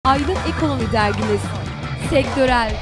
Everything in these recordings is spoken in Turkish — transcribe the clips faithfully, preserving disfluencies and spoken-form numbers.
Aydın Ekonomi Dergimiz. Sektörel.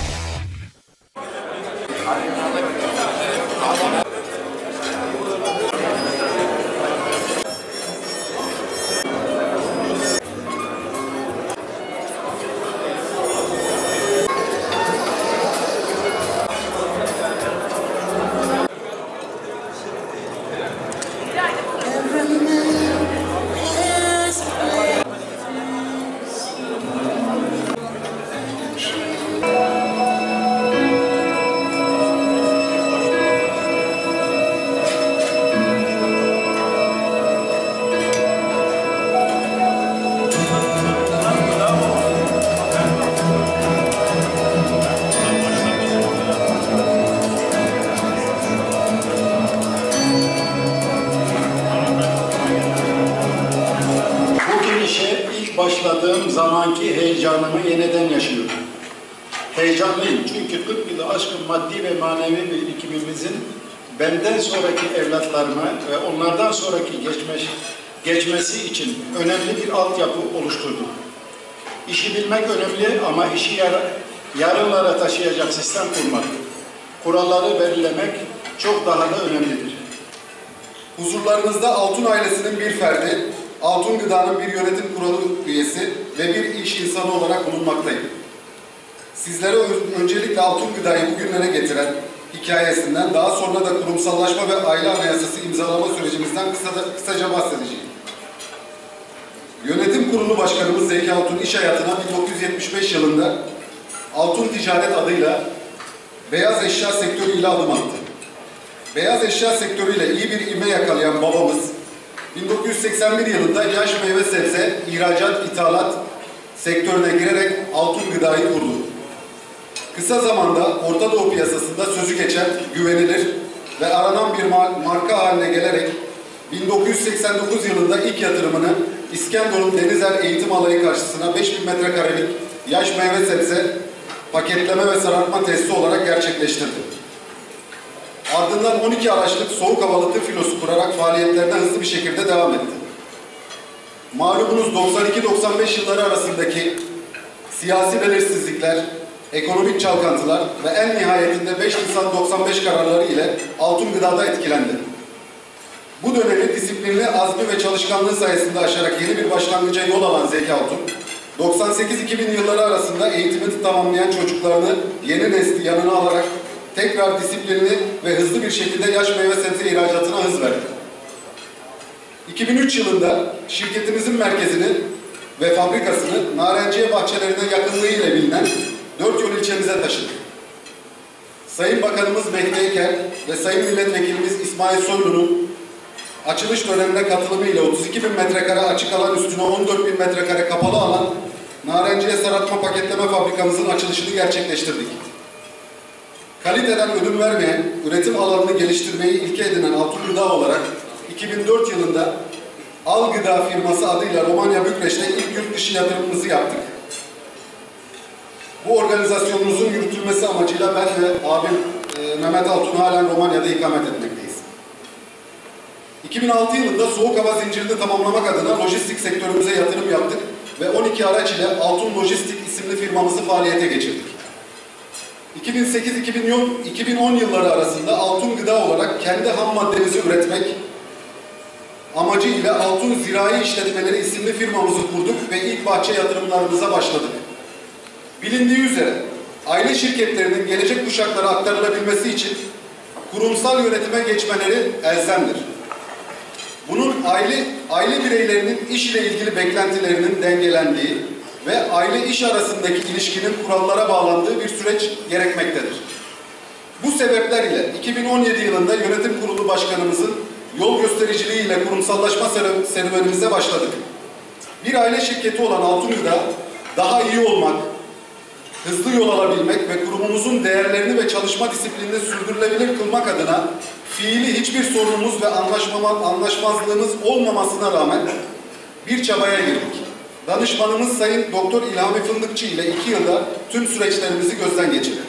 Başladığım zamanki heyecanımı yeniden yaşıyorum. Heyecanlıyım çünkü kırk yılı aşkın maddi ve manevi birikimimizin benden sonraki evlatlarıma ve onlardan sonraki geçmiş, geçmesi için önemli bir altyapı oluşturduk. İşi bilmek önemli ama işi yar, yarınlara taşıyacak sistem kurmak, kuralları belirlemek çok daha da önemlidir. Huzurlarınızda Altun ailesinin bir ferdi, Altun Gıda'nın bir yönetim kurulu üyesi ve bir iş insanı olarak bulunmaktayım. Sizlere öncelikle Altun Gıda'yı bugünlere getiren hikayesinden, daha sonra da kurumsallaşma ve aile anayasası imzalama sürecimizden kısaca, kısaca bahsedeceğim. Yönetim kurulu başkanımız Zeki Altun iş hayatına bin dokuz yüz yetmiş beş yılında Altun Ticaret adıyla beyaz eşya sektörüyle adım attı. Beyaz eşya sektörüyle iyi bir ivme yakalayan babamız, bin dokuz yüz seksen bir yılında yaş meyve sebze, ihracat, ithalat sektörüne girerek Altun Gıda'yı kurdu. Kısa zamanda Orta Doğu piyasasında sözü geçen, güvenilir ve aranan bir marka haline gelerek bin dokuz yüz seksen dokuz yılında ilk yatırımını İskenderun Denizer Eğitim Alayı karşısına beş bin metrekarelik yaş meyve sebze paketleme ve sarartma tesisi olarak gerçekleştirdi. Ardından on iki araçlık soğuk havalı tır filosu kurarak faaliyetlerine hızlı bir şekilde devam etti. Malumunuz doksan iki doksan beş yılları arasındaki siyasi belirsizlikler, ekonomik çalkantılar ve en nihayetinde beş Nisan doksan beş kararları ile Altun Gıda'da etkilendi. Bu dönemi disiplinli, azmi ve çalışkanlığı sayesinde aşarak yeni bir başlangıca yol alan Zeki Altun, doksan sekiz iki bin yılları arasında eğitimini tamamlayan çocuklarını yeni nesli yanına alarak tekrar disiplinli ve hızlı bir şekilde yaş meyve sebze ihracatına hız verdi. iki bin üç yılında şirketimizin merkezini ve fabrikasını Narenciye bahçelerine yakınlığı ile bilinen Dört Yol ilçemize taşıdık. Sayın Bakanımız Mehdi Eker ve Sayın Milletvekilimiz İsmail Soylu'nun açılış dönemine katılımıyla otuz iki bin metrekare açık alan üstüne on dört bin metrekare kapalı alan Narenciye sarartma paketleme fabrikamızın açılışını gerçekleştirdik. Kaliteden ödün vermeyen, üretim alanını geliştirmeyi ilke edinen Altun Gıda olarak iki bin dört yılında Al Gıda firması adıyla Romanya Bükreş'te ilk yurt dışı yatırımımızı yaptık. Bu organizasyonumuzun yürütülmesi amacıyla ben ve abim e, Mehmet Altun halen Romanya'da ikamet etmekteyiz. iki bin altı yılında soğuk hava zincirini tamamlamak adına lojistik sektörümüze yatırım yaptık ve on iki araç ile Altun Lojistik isimli firmamızı faaliyete geçirdik. iki bin sekiz iki bin on yılları arasında Altun Gıda olarak kendi ham maddemizi üretmek amacıyla Altun Zirai İşletmeleri isimli firmamızı kurduk ve ilk bahçe yatırımlarımıza başladık. Bilindiği üzere aile şirketlerinin gelecek kuşaklara aktarılabilmesi için kurumsal yönetime geçmeleri elzemdir. Bunun aile, aile bireylerinin iş ile ilgili beklentilerinin dengelendiği ve aile iş arasındaki ilişkinin kurallara bağlandığı bir süreç gerekmektedir. Bu sebepler ile iki bin on yedi yılında yönetim kurulu başkanımızın yol göstericiliği ile kurumsallaşma serüvenimize başladık. Bir aile şirketi olan Altun Gıda, daha iyi olmak, hızlı yol alabilmek ve kurumumuzun değerlerini ve çalışma disiplinini sürdürülebilir kılmak adına fiili hiçbir sorunumuz ve anlaşmazlığımız olmamasına rağmen bir çabaya girdik. Danışmanımız Sayın Doktor İlhami Fındıkçı ile iki yılda tüm süreçlerimizi gözden geçirdik.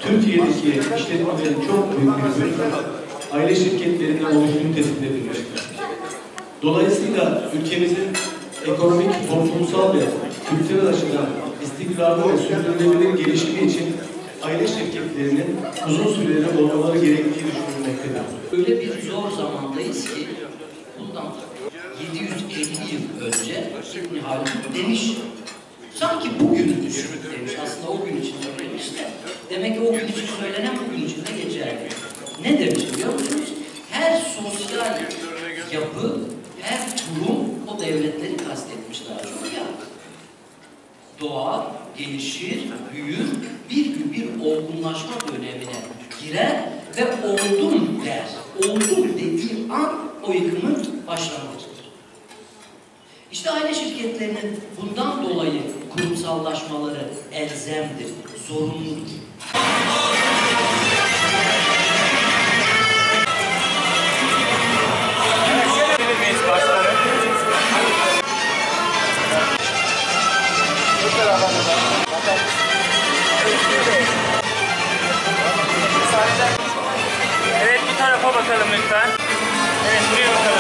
Türkiye'deki işletmelerin çok büyük bir bölümü aile şirketlerinden oluştuğunu tespit edilmiştir. Dolayısıyla ülkemizin ekonomik, toplumsal ve kültürel açıdan istikrarlı ve sürdürülebilir gelişimi için aile şirketlerinin uzun süreli olmaları gerektiği düşünülmektedir. Öyle bir zor zamandayız ki bundan yedi yüz elli yıl önce İbn Haldun demiş, sanki bugün düşün demiş, aslında o gün için söylemiş de, demek ki o gün için söylenen bugün için de geçerli. Ne demiş biliyor musunuz? Her sosyal yapı, her kurum o devletleri kastetmiş daha çok ya. Doğar, gelişir, büyür, bir gün bir olgunlaşma dönemine girer ve oldum der. Oldum dediği an o yıkımın başlangıcıdır. İşte aile şirketlerinin bundan dolayı kurumsallaşmaları elzemdir, zorunludur. Evet, bu tarafa bakalım lütfen. Evet, buraya bakalım.